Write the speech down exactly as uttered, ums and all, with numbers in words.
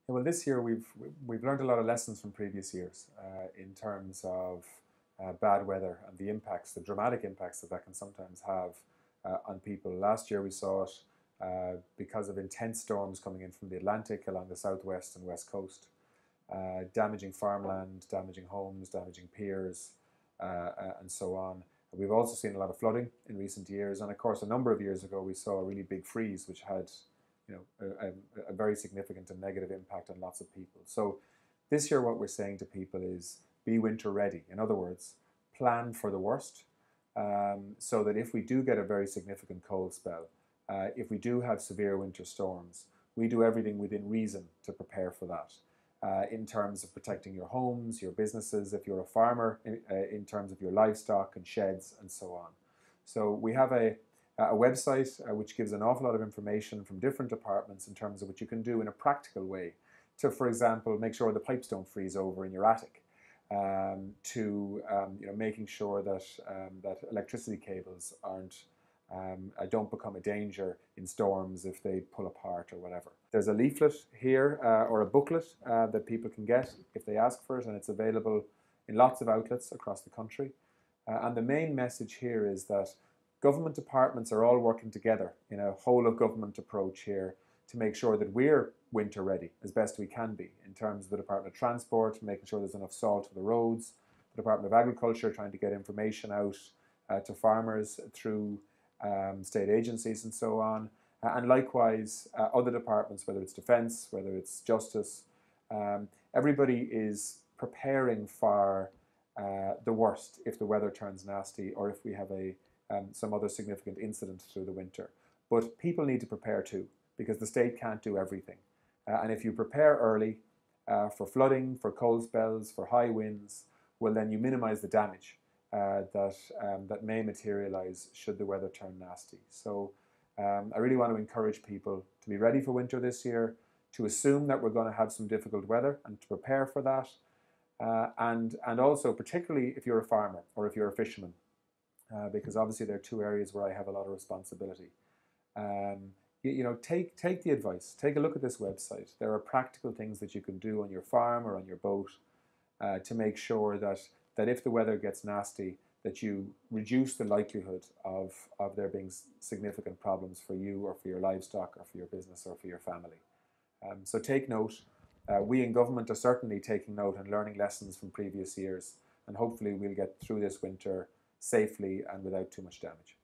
Yeah, well, this year we've we've learned a lot of lessons from previous years uh, in terms of uh, bad weather and the impacts, the dramatic impacts that that can sometimes have uh, on people. Last year we saw it uh, because of intense storms coming in from the Atlantic along the southwest and west coast, uh, damaging farmland, damaging homes, damaging piers, uh, uh, and so on. We've also seen a lot of flooding in recent years, and of course, a number of years ago we saw a really big freeze, which had you know, a, a very significant and negative impact on lots of people. So this year what we're saying to people is be winter ready. In other words, plan for the worst um, so that if we do get a very significant cold spell, uh, if we do have severe winter storms, we do everything within reason to prepare for that. Uh, in terms of protecting your homes, your businesses, if you're a farmer, in, uh, in terms of your livestock and sheds and so on. So we have a a website uh, which gives an awful lot of information from different departments in terms of what you can do in a practical way to, for example, make sure the pipes don't freeze over in your attic, um, to um, you know, making sure that, um, that electricity cables aren't, um, uh, don't become a danger in storms if they pull apart or whatever. There's a leaflet here uh, or a booklet uh, that people can get if they ask for it, and it's available in lots of outlets across the country. Uh, and the main message here is that government departments are all working together in a whole of government approach here to make sure that we're winter ready as best we can be, in terms of the Department of Transport, making sure there's enough salt for the roads, the Department of Agriculture trying to get information out uh, to farmers through um, state agencies and so on, uh, and likewise uh, other departments, whether it's Defence, whether it's Justice. Um, everybody is preparing for uh, the worst if the weather turns nasty or if we have a Um, some other significant incident through the winter. But people need to prepare too, because the state can't do everything. Uh, and if you prepare early uh, for flooding, for cold spells, for high winds, well then you minimize the damage uh, that, um, that may materialize should the weather turn nasty. So um, I really want to encourage people to be ready for winter this year, to assume that we're going to have some difficult weather and to prepare for that. Uh, and, and also, particularly if you're a farmer or if you're a fisherman, Uh, because obviously there are two areas where I have a lot of responsibility. Um, you, you know, take take the advice. Take a look at this website. There are practical things that you can do on your farm or on your boat uh, to make sure that that if the weather gets nasty, that you reduce the likelihood of of there being significant problems for you or for your livestock or for your business or for your family. Um, so take note. Uh, we in government are certainly taking note and learning lessons from previous years, and hopefully we'll get through this winter safely and without too much damage.